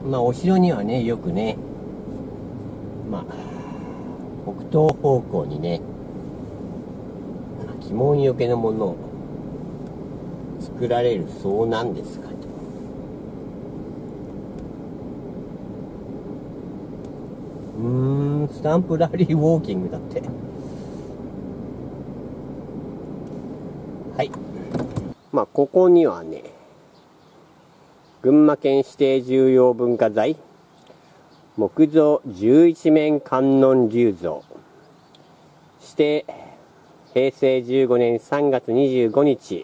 お城にはね、よくね、北東方向にね、鬼門よけのものを作られるそうなんですか。スタンプラリーウォーキングだって。はい。ここにはね、群馬県指定重要文化財木造11面観音立像指定平成15年3月25日。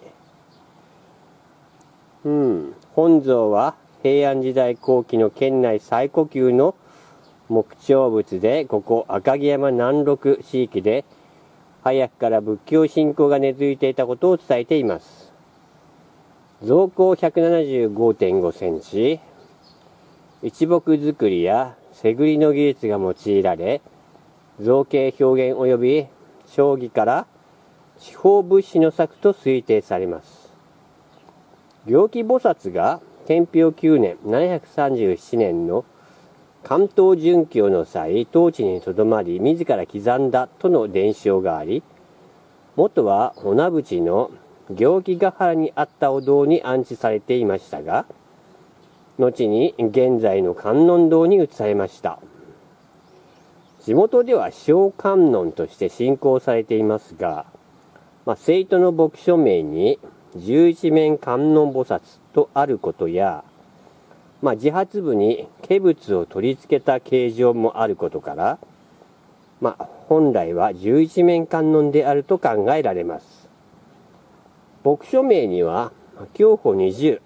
本像は平安時代後期の県内最古級の木彫物で、ここ赤城山南麓地域で早くから仏教信仰が根付いていたことを伝えています。造高 175.5 センチ、一木造りや背繰りの技術が用いられ、造形表現及び将棋から地方仏師の作と推定されます。行基菩薩が天平9年737年の関東巡教の際、当地にとどまり自ら刻んだとの伝承があり、元は女淵の行基ヶ原にあったお堂に安置されていましたが、後に現在の観音堂に移されました。地元では小観音として信仰されていますが、生徒の牧書名に十一面観音菩薩とあることや、自発部に化仏を取り付けた形状もあることから、本来は十一面観音であると考えられます。牧書名には享保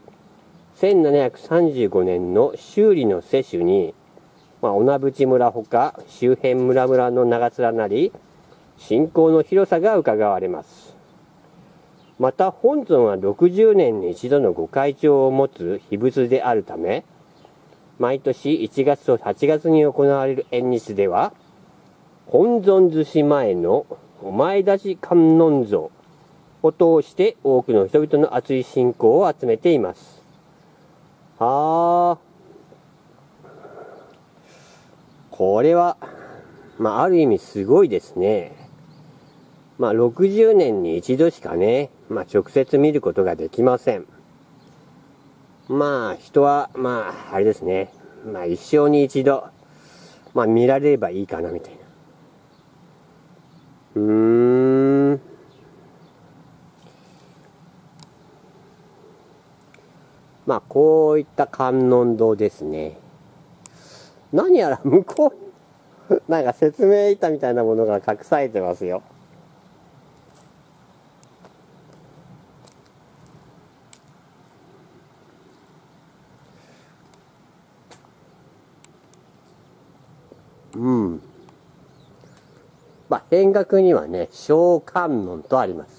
20、1735年の修理の施主に、女淵村ほか周辺村々の長連なり、信仰の広さがうかがわれます。また本尊は60年に一度の御開帳を持つ秘仏であるため、毎年1月と8月に行われる縁日では、本尊寿司前のお前立ち観音像を通して多くの人々の熱い信仰を集めています。これは、ある意味すごいですね。60年に一度しかね、直接見ることができません。人は、あれですね。一生に一度、見られればいいかな、みたいな。こういった観音堂ですね。何やら向こう、説明板みたいなものが隠されてますよ。辺額にはね、小観音とあります。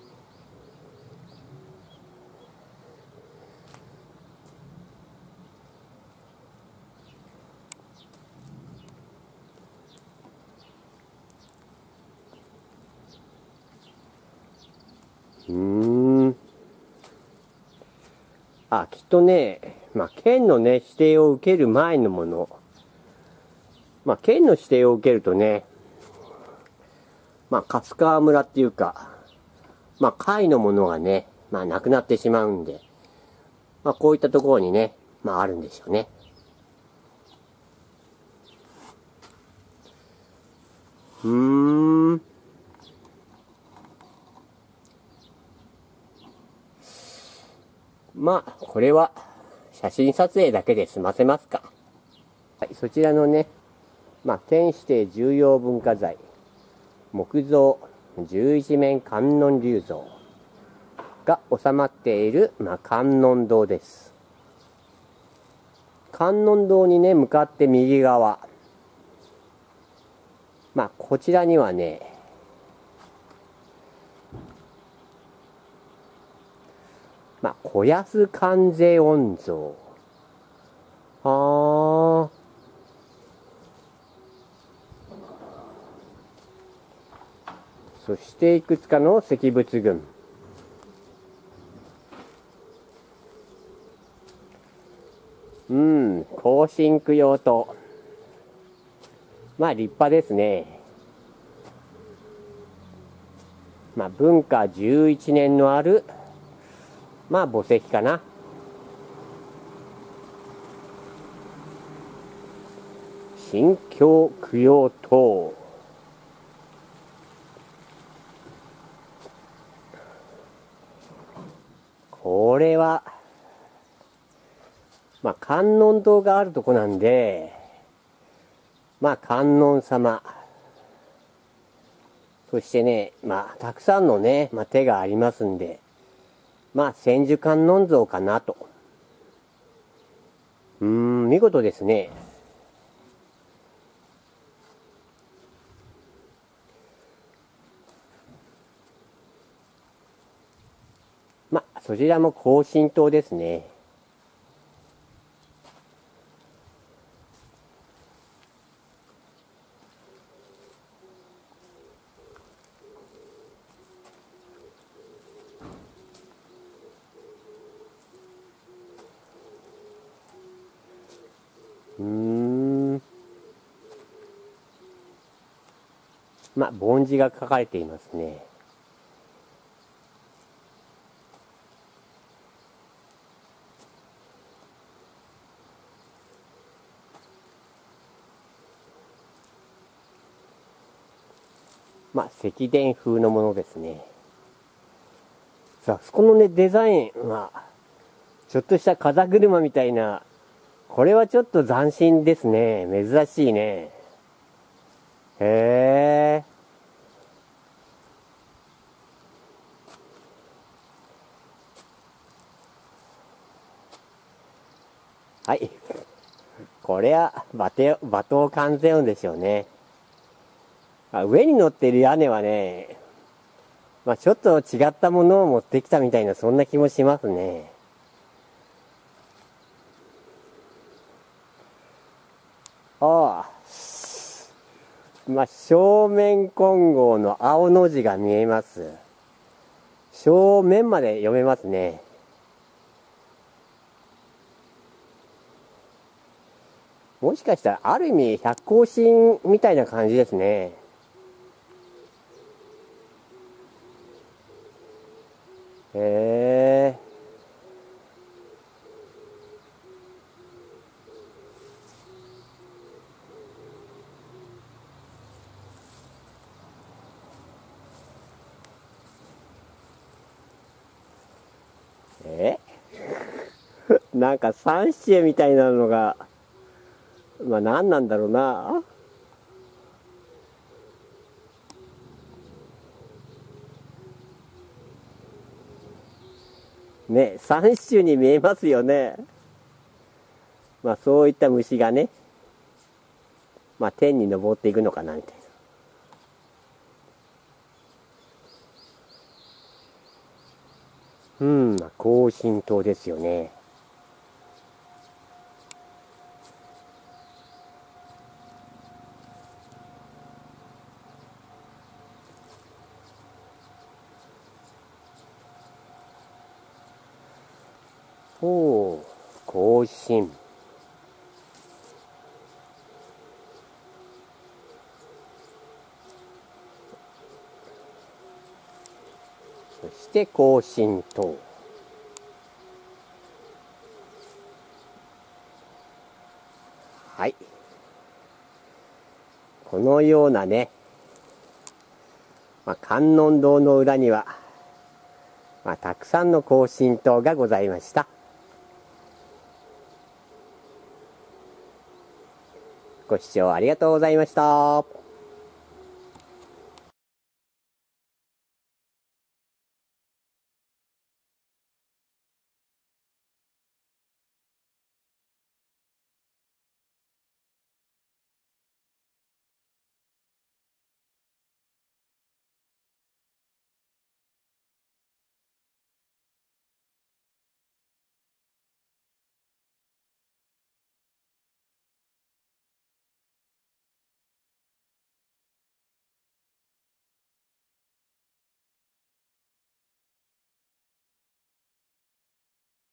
きっとね、県のね、指定を受ける前のもの。県の指定を受けるとね、春川村っていうか、会のものがね、なくなってしまうんで、こういったところにね、あるんでしょうね。これは写真撮影だけで済ませますか。はい、そちらのね、県指定重要文化財木造十一面観音立像が収まっている、観音堂です。観音堂にね、向かって右側、こちらにはね、小安観世音像。そしていくつかの石仏群。 後進供養塔。まあ立派ですね。まあ文化11年のある、まあ墓石かな。神教供養塔。これは、まあ観音堂があるとこなんで、まあ観音様。そしてね、まあたくさんのね、まあ手がありますんで、まあ千手観音像かなと。見事ですね。まあそちらも高神塔ですね。まあ梵字が書かれていますね。まあ石伝風のものですね。さあそこのねデザインはちょっとした風車みたいな、これはちょっと斬新ですね。珍しいね。へえ。はい。これは馬頭観世音でしょうね。上に乗っている屋根はね、まあちょっと違ったものを持ってきたみたいな、そんな気もしますね。ああ。まあ正面金剛の青の字が見えます。正面まで読めますね。もしかしたらある意味百光神みたいな感じですね。へえ。なんか三七絵みたいなのが、まあ何なんだろうな。ね、三種に見えますよね。まあそういった虫がね、まあ天に登っていくのかなみたいな。まあ高神塔ですよね。おお、高神。そして高神塔。はい。このようなね、まあ、観音堂の裏には、まあ、たくさんの高神塔がございました。ご視聴ありがとうございました。